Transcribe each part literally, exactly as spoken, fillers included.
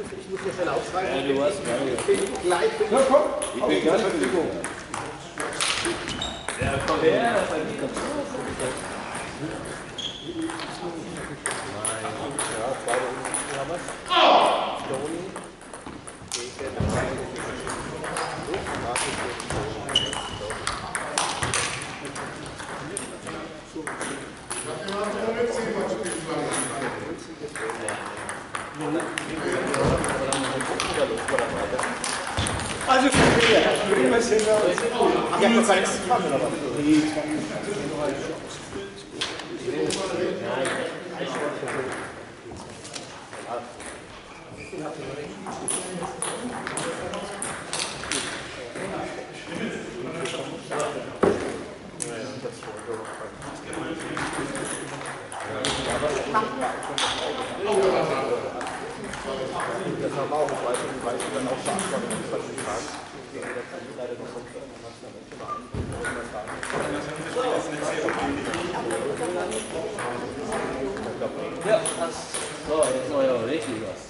Ich muss nur schnell aufschreiben. Ja, du hast geil. Ich bin gleich für Ja, komm. Ich bin gar nicht für Ja, komm her. Also, wir gehen jetzt hin. Ach, ihr habt noch keine Fragen oder was? Nee, Das haben wir auch, ich weiß, ich weiß, dann auch Verantwortung ist, was ich frage. Leider noch so, dann machst du dann schon mal Ja, passt. So, jetzt noch ja richtig was.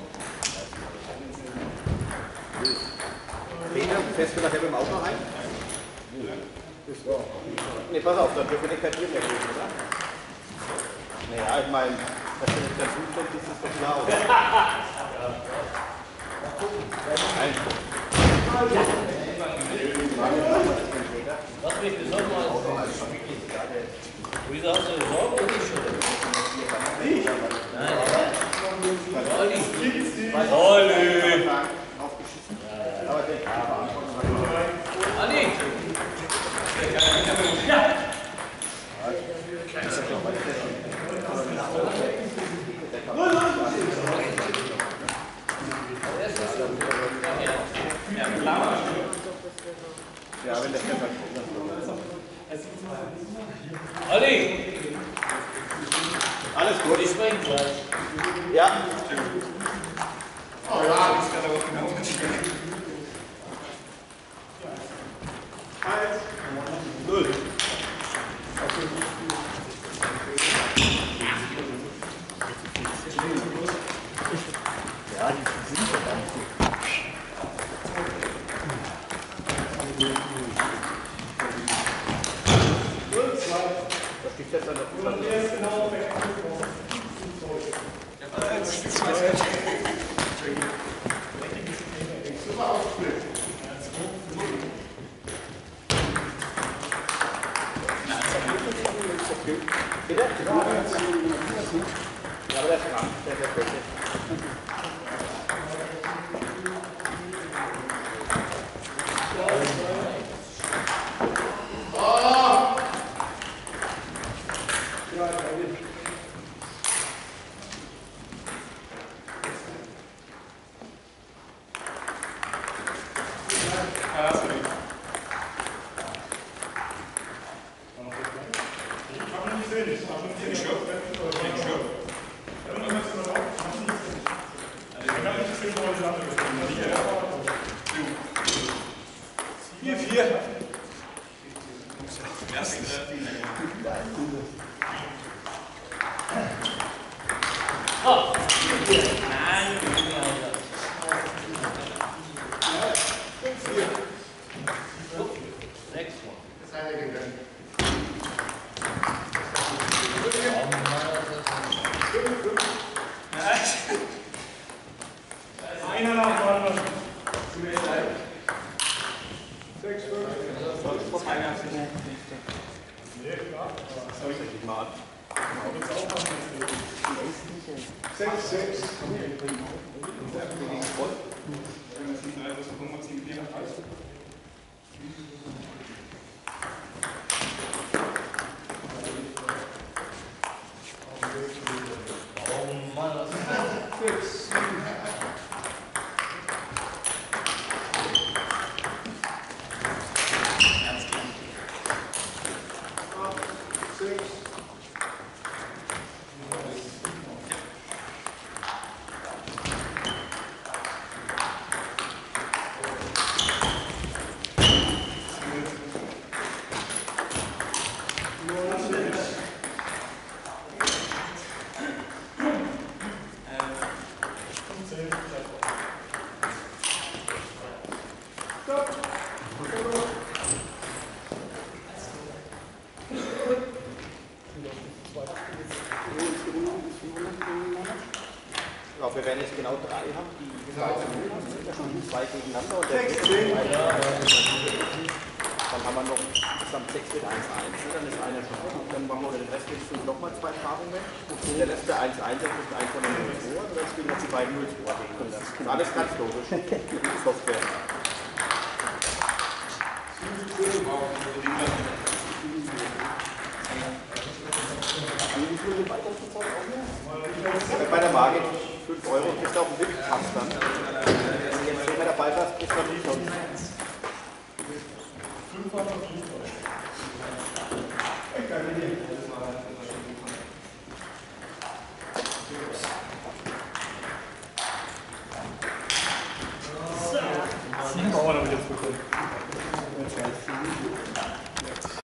Peter, fährst du nachher mit dem Auto rein? Nee, pass auf, dann dürfen wir kein Bier mehr geben, oder? Naja, ich meine, dass du nicht ganz gut bist, ist doch klar, oder? Nein. Was mich besonders wieso hast du Sorgen oder nicht schon? Ich? Nein, aber Olli. Olli. Olli. Ja. Ja, wenn der Pfeffer Olli. Alles gut. Ich springe gleich. Ja. Oh ja, das kann aber auch genau Eins. Null. Ja, die sind ja gar nicht gut. Das gibt jetzt eine Super aufgespielt. Bitte? Ja, aber der ist dran. Der ist der Beste. Vier, vier. Oh. Nein, ich bin ja sechs. Das hat er gegönnt. Einer nach dem anderen. Sechs, fünf. Nee, klar. Soll ich dich mal an? Sechs, sechs. Oh Mann, was ist das? Sechs. Sechs. jetzt genau drei haben, die zwei sind ja schon zwei gegeneinander und der Sechs, dritte zehn. ist einer. Dann haben wir noch insgesamt sechs mit eins eins. Dann ist einer schon gut. Dann machen wir den Rest jetzt nochmal zwei Paarungen. Der letzte eins eins, der kriegt eins von den null zwei und dann spielen jetzt die beiden null zwei gegen. Das ist alles ganz logisch. Software. Bei der Marke fünf Euro kriegst du auch einen W I P-Pass dann. Wenn du jetzt zehnmal dabei warst, kriegst du dann nicht sonst. Sieben Euro habe ich jetzt bekommen.